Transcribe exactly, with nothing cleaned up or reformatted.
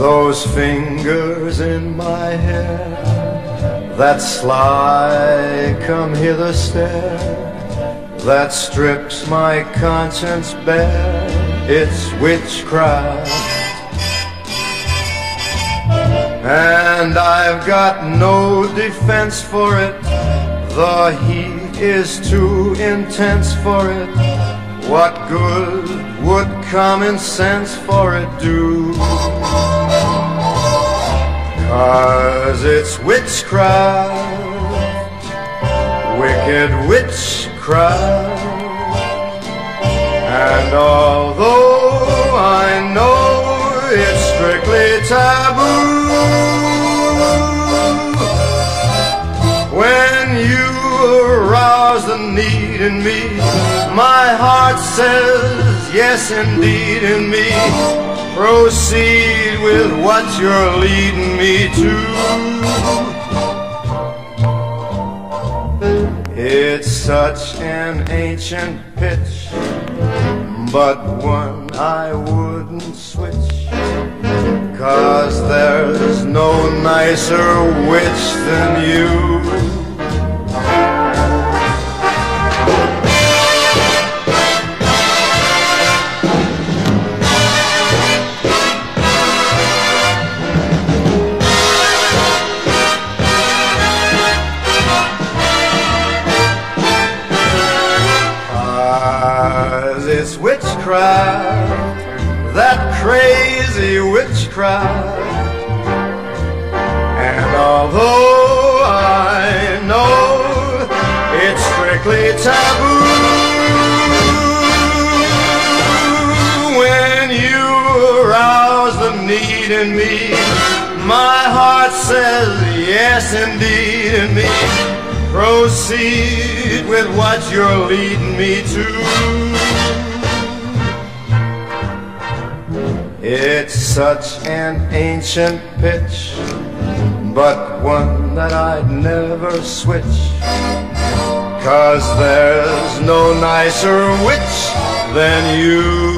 Those fingers in my hair, that sly come hither stare, that strips my conscience bare, it's witchcraft. And I've got no defense for it, the heat is too intense for it. What good would common sense for it do? 'Cause it's witchcraft, wicked witchcraft. And although I know it's strictly taboo, when you arouse the need in me, my heart says yes indeed in me. Proceed with what you're leading me to. It's such an ancient pitch, but one I wouldn't switch, 'cause there's no nicer witch than you. It's witchcraft, that crazy witchcraft. And although I know it's strictly taboo, when you arouse the need in me, my heart says yes indeed in me. Proceed with what you're leading me to. It's such an ancient pitch, but one that I'd never switch, 'cause there's no nicer witch than you.